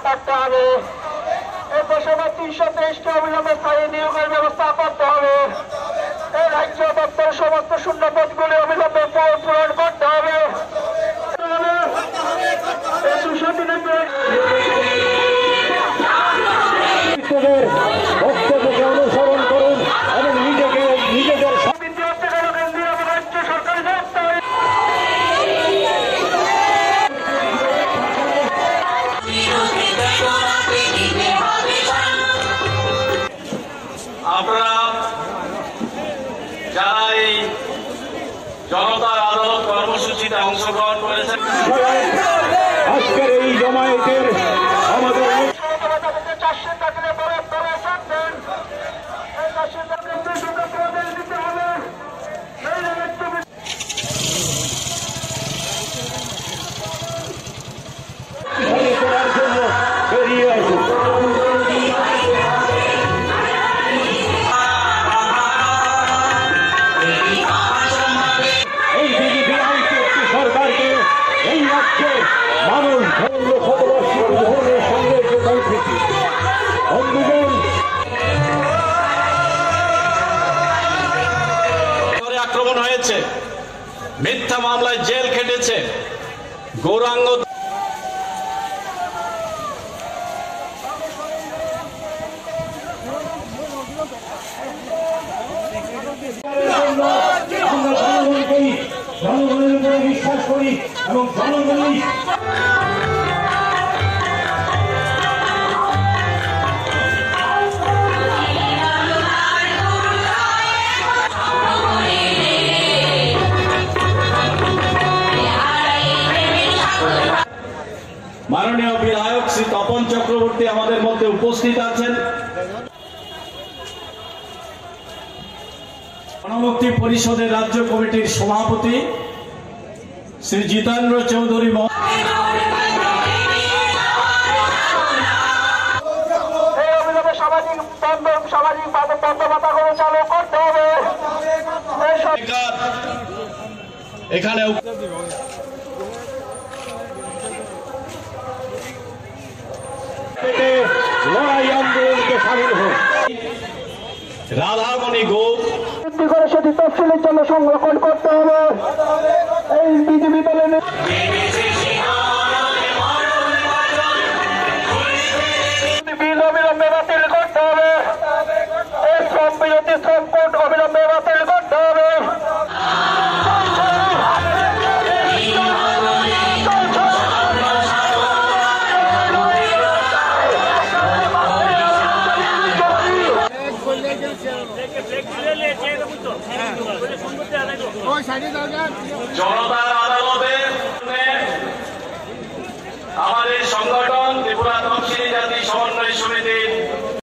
করতে হবে। এই দেশে 323টি অবিলম্বে স্থায়ী নিয়োগের ব্যবস্থা করতে হবে। এই রাজ্য দপ্তরের সমস্ত শূন্য পদগুলি অবিলম্বে পূরণ করতে হবে। এই 200 দিনের বক্তব্যকে অনুসরণ করুন এবং নিজেদের আপনারা যারা এই জনতার আদালত কর্মসূচিতে অংশগ্রহণ করেছেন, আজকের এই জমায়েতের আমাদের করার জন্য বেরিয়ে আসুন। এই বিজেপি একটি সরকারকে এই রাজ্যে মানুষ ধর্ম শতবর্ষী ধর্মের সঙ্গে যে কল্পিত বন্ধুগণ আক্রমণ হয়েছে, মিথ্যা মামলায় জেল খেটেছে গৌরাঙ্গ। জনগণের উপরে বিশ্বাস করি এবং জনগণই মাননীয় বিধায়ক শ্রী তপন চক্রবর্তী আমাদের মধ্যে উপস্থিত আছেন। গণমুক্তি পরিষদের রাজ্য কমিটির সভাপতি শ্রী জিতেন্দ্র চৌধুরী সামাজিক বাধ্যবাধকতা চালু করতে হবে। এখানে লড়াই আন্দোলনকে সামিল হোক। রাধামণি গোপ করে সেটি তফসিলের জন্য সংরক্ষণ করতে হবে। এই বিজেপি দলের বিল অবিলম্বে বাতিল করতে হবে। এই শ্রম বিরোধী শ্রম কোড অবিলম্বে বাতিল করতে হবে। জনতার আদালতে